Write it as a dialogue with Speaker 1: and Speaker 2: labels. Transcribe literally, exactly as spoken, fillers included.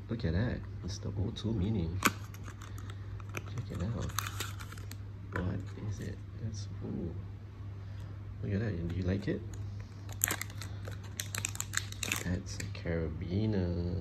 Speaker 1: Look at that. It's the Otool Mini. Check it out. What is it? That's, ooh. Look at that. Do you like it? That's a carabiner.